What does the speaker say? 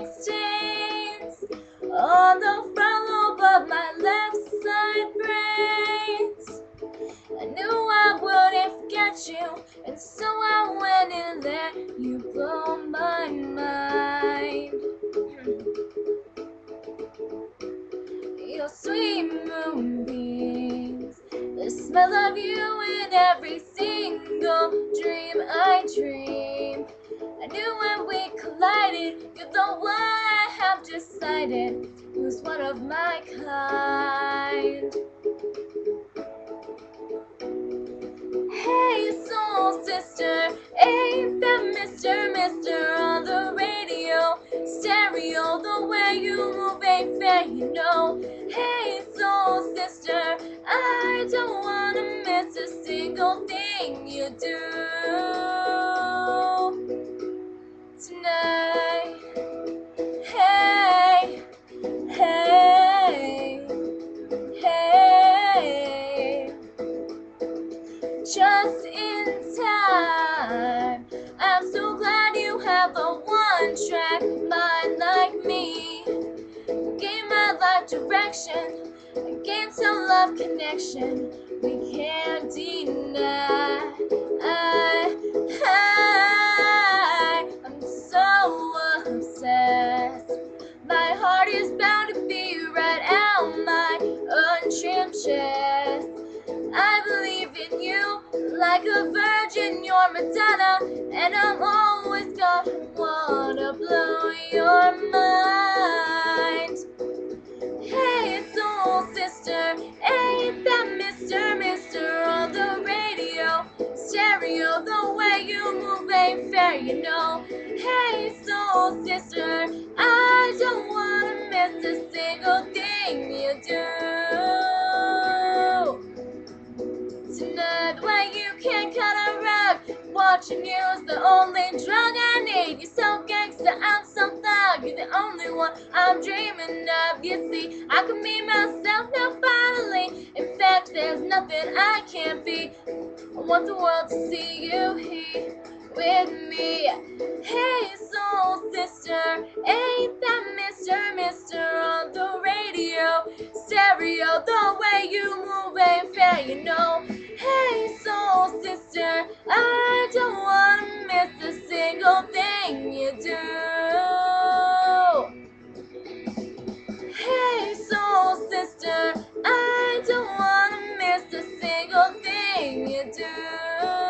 lipstick stains on the front lobe of my left side brains. I knew I wouldn't forget you, and so I went and let you blow my mind. Your sweet moonbeams, the smell of you in every single dream I dream. I knew when we collided, you're the one I have decided who's one of my kind. Hey soul sister, ain't that Mr. on the radio? Stereo, the way you move ain't fair, you know. Hey soul sister, I don't wanna miss a single thing you do tonight. Hey, hey, hey. Just in time. I'm so glad you have a one-track mind like me. Gave my life direction, gained some love connection. We can't deny. I'm so obsessed. My heart is bound to be right out my untrimmed chest. I believe in you like a virgin, you're Madonna, and I'm always gonna wanna blow your mind. Hey soul sister, ain't that Mr. on the radio? Stereo, the way you move ain't fair, you know. Hey soul sister, I don't wanna miss a single thing you do tonight. The way you can cut a rug, watching you's the only drug I need. You're so gangster, I'm so thug. You're the only one I'm dreaming of. You see, I can be myself now finally. In fact, there's nothing I can't be. I want the world to see you here with me. Hey soul sister, ain't that Mr. on the radio? Stereo, the way you move ain't fair, you know. Hey soul sister, I don't wanna miss a single thing you do. Hey soul sister, I don't wanna miss a single thing you do.